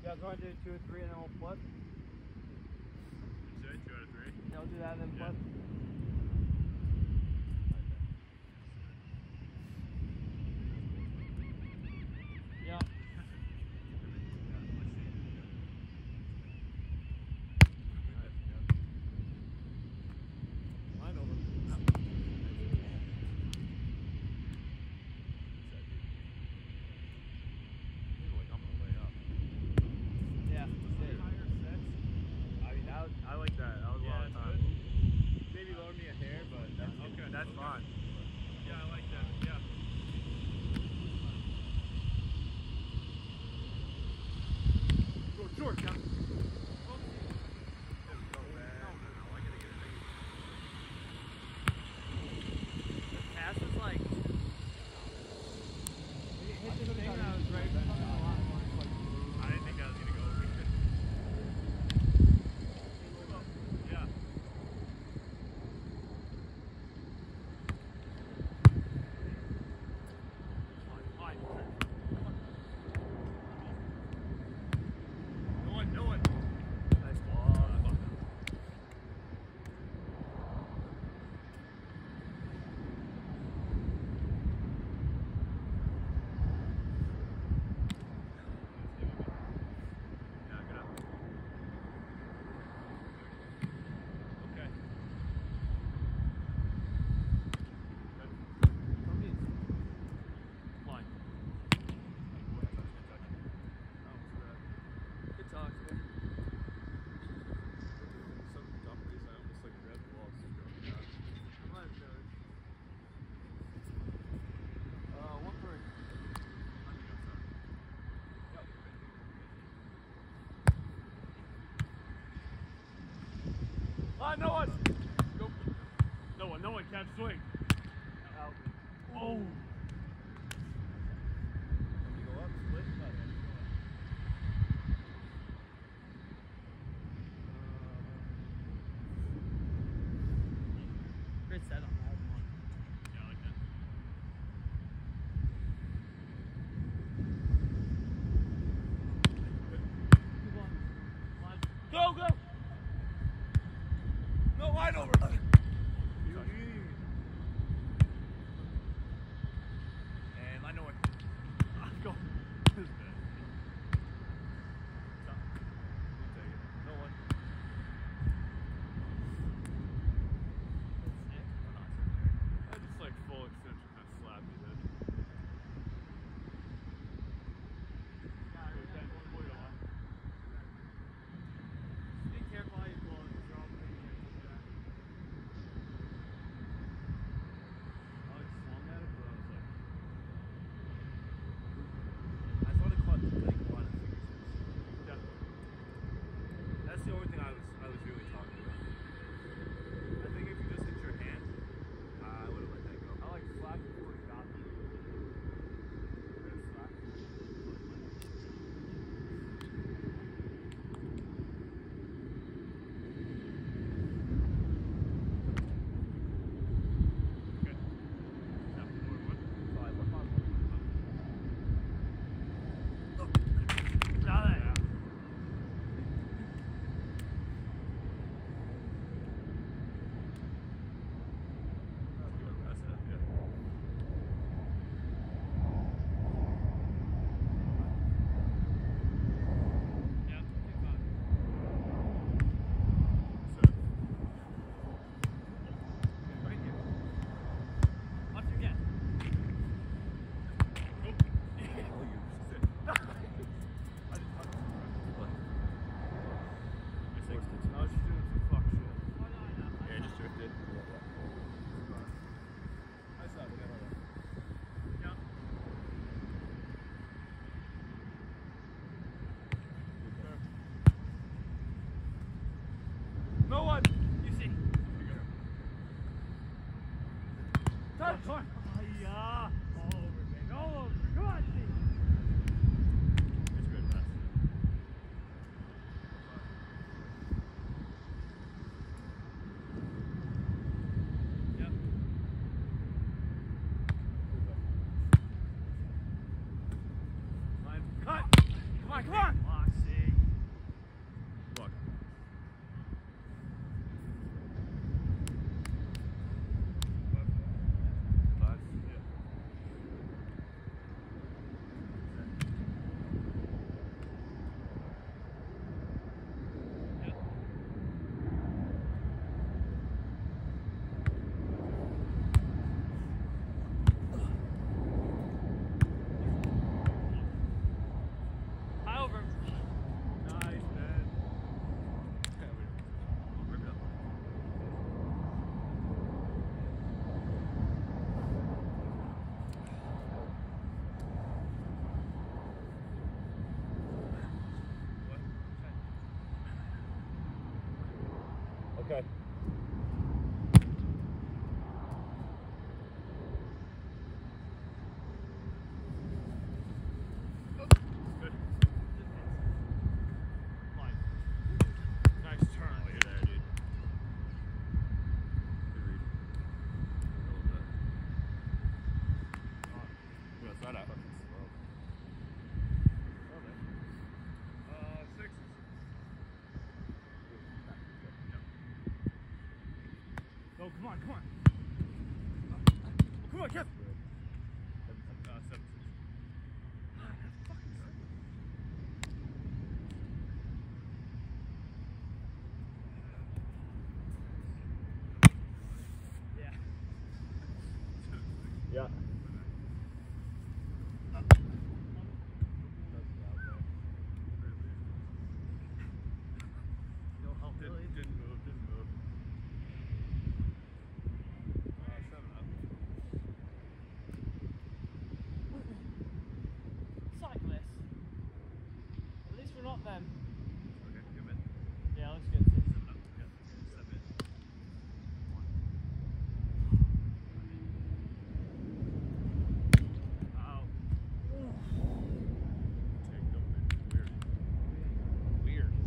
guys want to do 2 or 3 and then we'll flip? You say 2 out of 3? Yeah, we'll do that and then flip. Yeah. Mine over. I like that. That was a lot of time. Maybe lower me a hair, but that's okay. That's fine. Yeah, I like that. Yeah. Go short, Captain. The pass was like. It hit the thing and I was right. I didn't think I was gonna go over. Yeah. No one. Nice ball. Yeah, good up. Okay. Line. Good talk, man. Some dummies, I almost like grabbed the ball. I'm not sure. 1 for No one! Go. No one, Cap, swing. out. Oh! Let me go up, split. Great set on that one. Yeah, I like that. Go! No, wide over! Come on. Come on, Kev. 7. Yeah. Didn't move. 7 up. Cyclists. At least we're not them. Okay, good man. Yeah, looks good. 7 up. Yeah, 7. Ow. Take no man. Weird.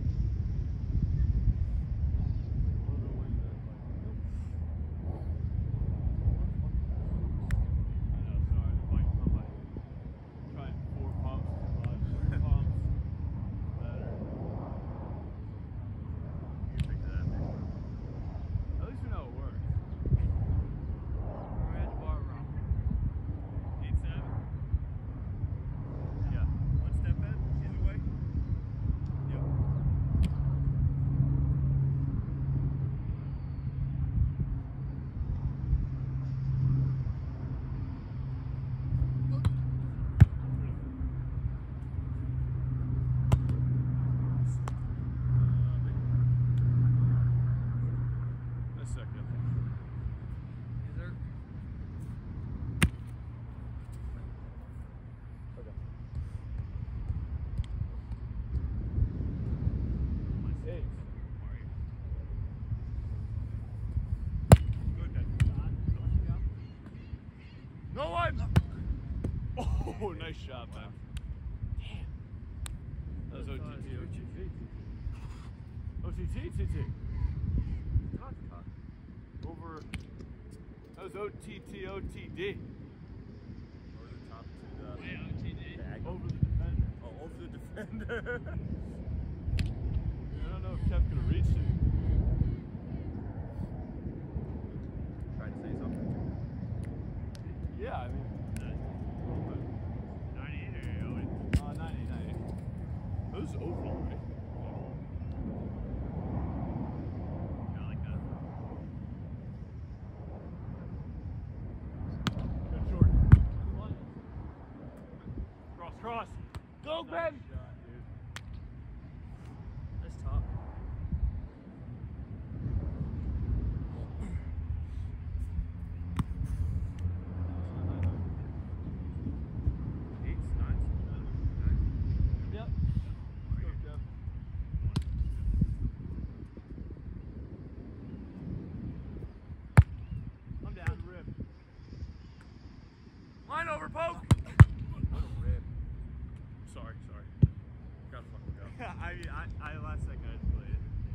No one! Oh, nice shot, man. Damn. That was OTT. OTT. Over. That was OTT, OTD. Over the top to the. Way OTD. Over the defender. Oh, over the defender. I don't know if Kev could have reached it. Trying to say something. Yeah, I mean. 98 or 98. That was overall, right? Yeah, I like that. Good short. Cross. Go, Ben! Nice shot, dude. That's top. Yep. I'm down. Rip. Line over, poke! What a rip. Sorry. Gotta fucking go. I mean, I last second I just played it.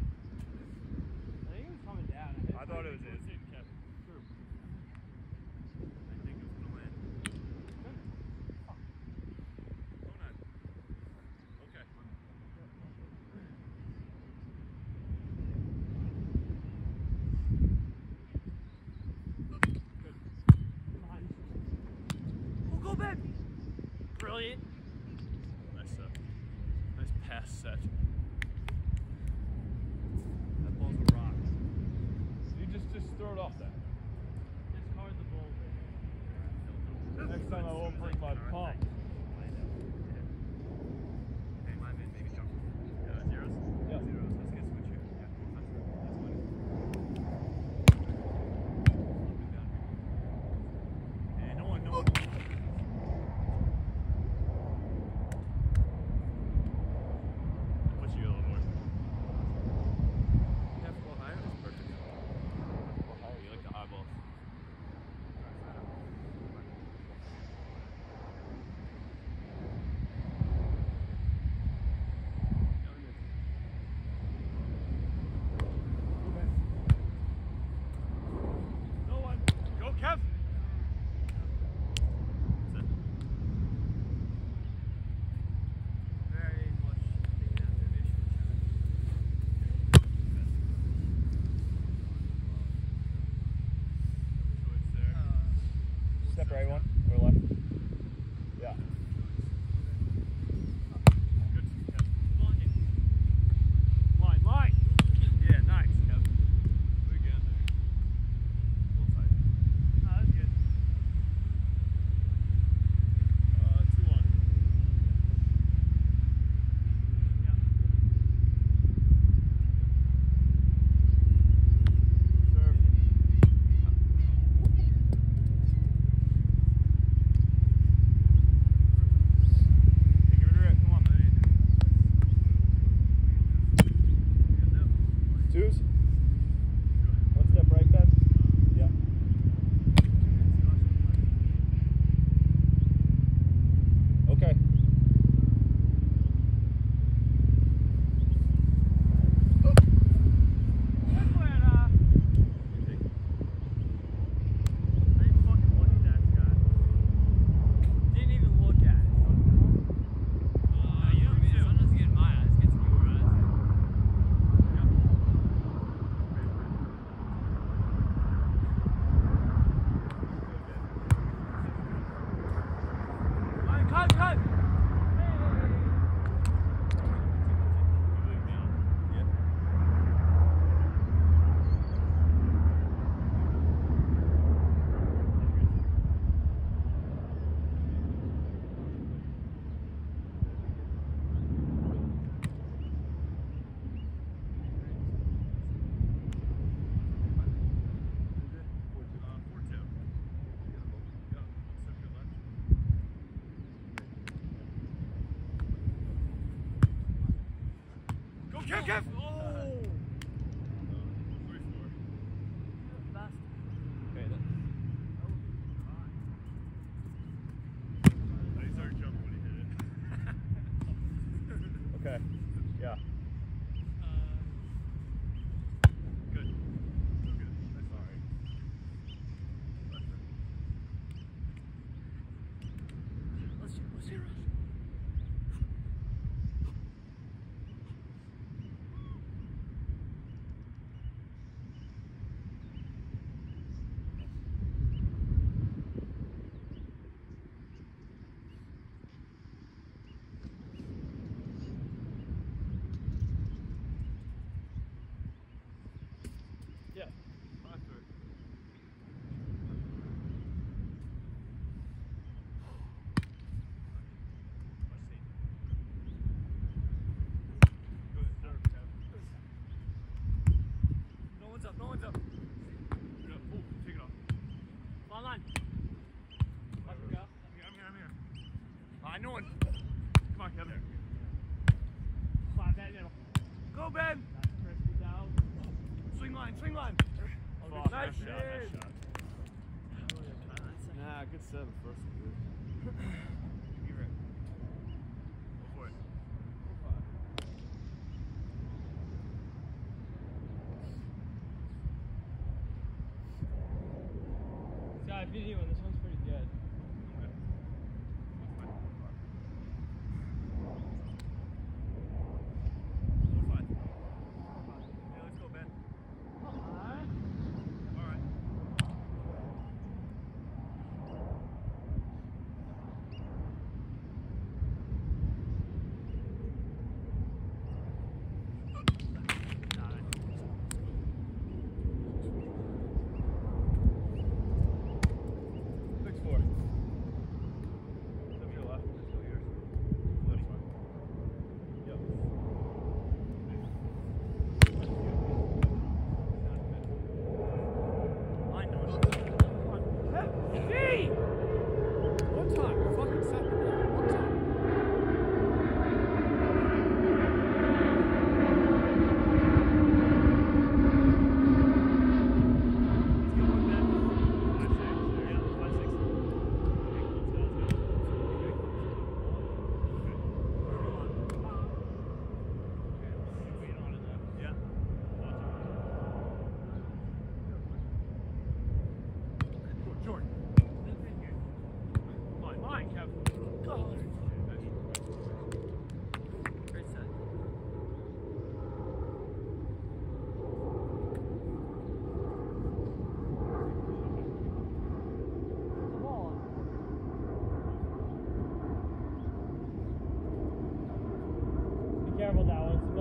I think it was coming down. I thought it was his. Kev. True. I think it was gonna land. Oh, no. Okay. Oh, go back. Brilliant. Nice pass set. That ball's a rock. You just throw it off that. Discard the ball. Next time I won't bring my pump. Hey, my man, maybe jump. Zeros? Yeah. Zeros. Let's get switch here. Yeah, that's fine. Hey, no one. Push you a little more. You have to go higher? That's perfect. You like the high balls. Step right one or left? Yeah. Line, line. Yeah, nice. Yep. We're good there. Full side. Oh, that's good. 2-1. Yeah. Serve. Hey, give it a rip. Come on. Twos? One step right, Ben? Yeah. Okay. Didn't even look at it. You know, the sun doesn't get in my eyes, it gets in your eyes. Cut, cut! Kev! Oh! Okay, then. He started jumping when he hit it. Okay. Yeah. Good. So good. That's all right. Let's see rush. Yeah. Faster. Good serve, Kev. No one's up, no one's up. Yeah. Oh, take it off. Line, line. Let him go. I'm here. I know it. Come on, Kevin. Slap that middle. Go, Ben! That's crispy down. Swing line, swing line. Fuck, Nice nice shot, shit. nice shot. Nah, good set. The first one, dude. You're right. Go for it. Yeah, video and this one's pretty good.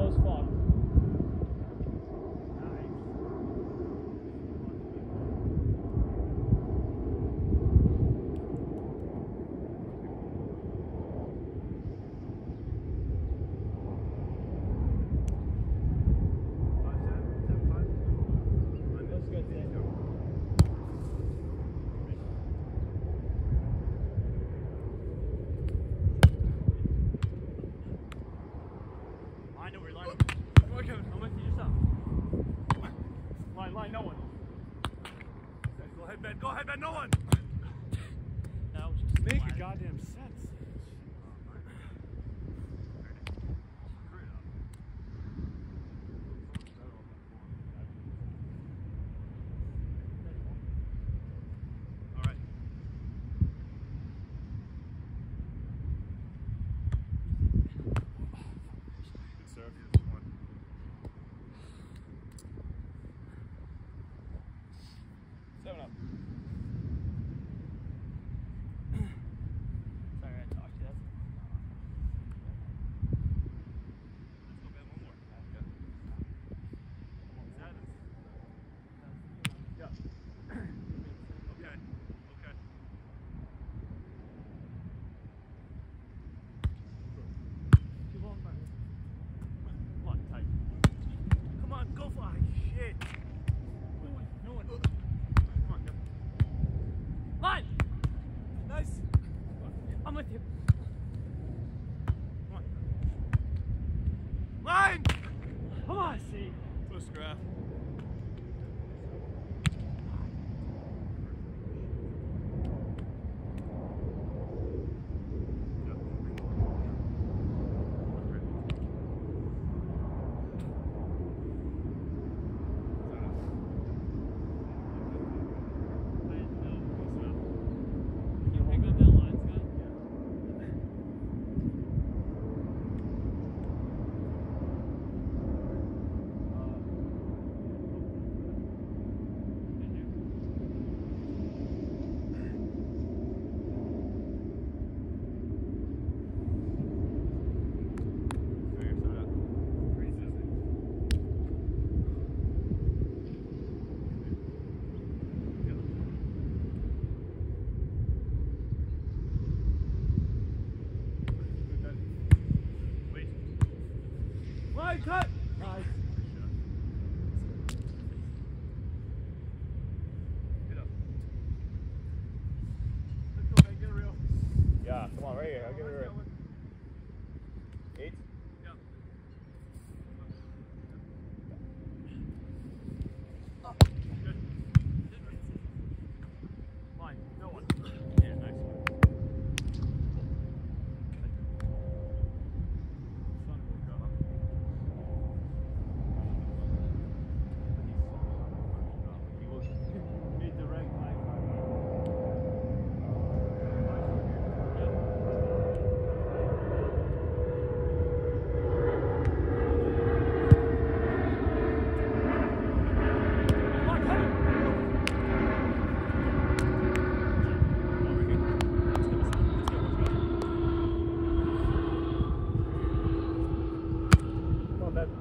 Yellow's fucked. Looks good, Zach. I know where you're lining. I'm with you, just up. Line, no one. Go ahead, Ben, no one. That was just Make flat. a goddamn sense. All right. Good serve. One. Seven up. Sorry, I talked to you. Let's go, Ben. One more. Yeah. Okay. Too long, man. Come on, tight. Come on, go fly. Shit. No one. Come on, go. Line! Nice. I'm with you. Come on. Line! Come on, see. To a scrap. You pick up that line, Scott? Line cut! Nice. Get up. Let's go, man. Get a reel. Yeah, come on, right here. I'll give it a rip. 8? Yeah. Good. Line. No one. Yeah, nice. Son of a gun. He was Made the right line. Come on, Ben.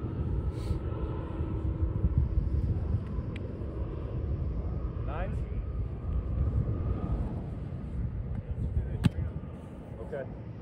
Nine? Okay.